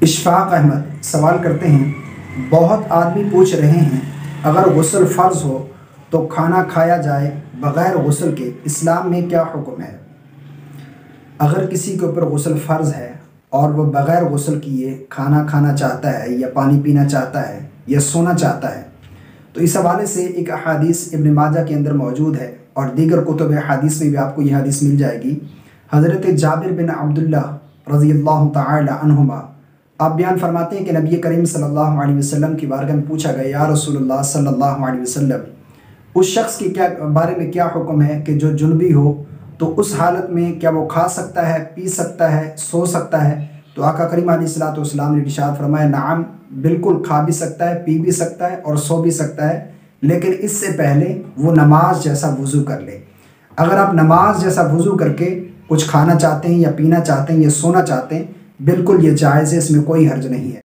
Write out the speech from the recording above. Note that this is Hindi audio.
इशफाक अहमद सवाल करते हैं, बहुत आदमी पूछ रहे हैं अगर गुस्ल फ़र्ज़ हो तो खाना खाया जाए बग़ैर गुस्ल के, इस्लाम में क्या हुक्म है। अगर किसी के ऊपर गुस्ल फ़र्ज़ है और वह बग़ैर गुस्ल किए खाना खाना चाहता है या पानी पीना चाहता है या सोना चाहता है, तो इस हवाले से एक अहादीस इब्न माजा के अंदर मौजूद है और दीगर कुतुब हदीस में भी आपको यह हदीस मिल जाएगी। हज़रत जाबिर बिन अब्दुल्लाह रज़ियल्लाहु तआला अन्हुमा आप बयान फरमाते हैं कि नबी करीम सल्लल्लाहु अलैहि वसल्लम के बारे में पूछा गया, या रसूलुल्लाह सल्लल्लाहु अलैहि वसल्लम, उस शख्स के क्या बारे में क्या हुक्म है कि जो जुनबी हो तो उस हालत में क्या वो खा सकता है, पी सकता है, सो सकता है। तो आका करीम अलैहिस्सलातु वस्सलाम ने इरशाद फरमाया, नाम बिल्कुल खा भी सकता है, पी भी सकता है और सो भी सकता है, लेकिन इससे पहले वो नमाज जैसा वज़ू कर ले। अगर आप नमाज जैसा वज़ू करके कुछ खाना चाहते हैं या पीना चाहते हैं या सोना चाहते हैं, बिल्कुल ये जायज़ है, इसमें कोई हर्ज नहीं है।